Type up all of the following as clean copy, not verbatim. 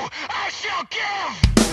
I shall give.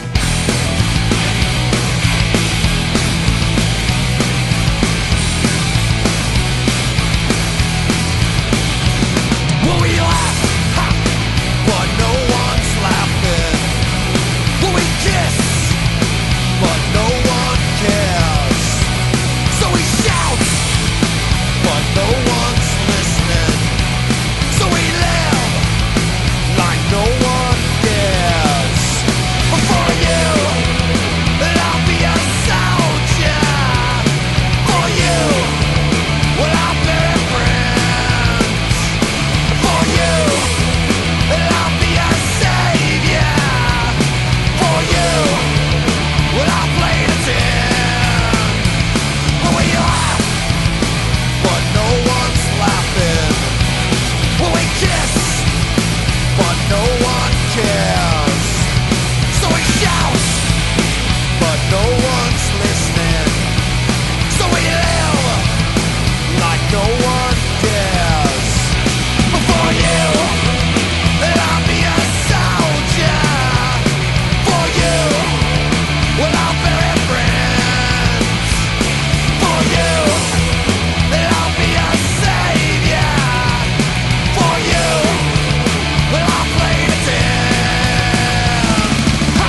Will we laugh? Ha! But no one's laughing. Will we kiss? But no one cares. So we shout, but no one's listening. So we live like no one cares. For you, and I'll be a soldier. For you, well I'll be a friend. For you, and I'll be a savior. For you, well I'll play the tin. Will you laugh? But no one's laughing. Will we kiss? But no one cares. So we shout, but no one's listening. So we live like no one cares. For you, and I'll be a soldier. For you, well I'll bury friends. For you, and I'll be a savior. For you, well I'll play the tin. Ha!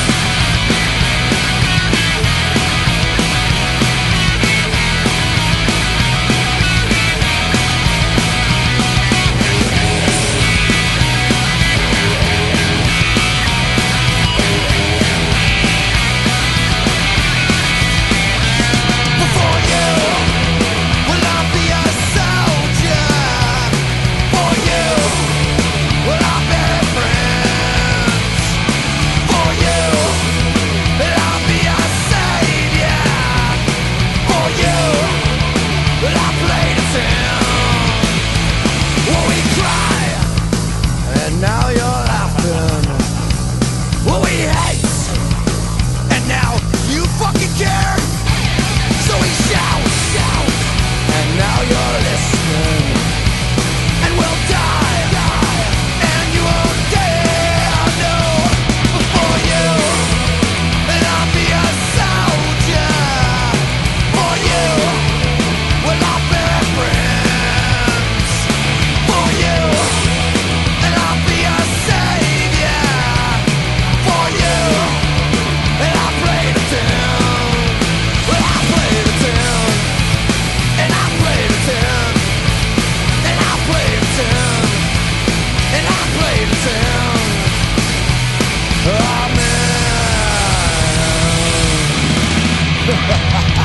For you, well I'll be a soldier. For you, well I'll bury friends. For you, and I'll be a savior. For you, well I'll play the tin. Will we cry? And now you're laughing. Will we hate? And now you fucking care. So we shout, shout, and now you're listening. And we'll die, die, and you won't dare, no. For you, and I'll be a soldier. For you, well I'll bear friends. For you, and I'll be a savior. For you, and I'll play the tin. Well I'll play the tin, and I'll play the tin, and I'll play the tin, and I'll play the tin. Amen.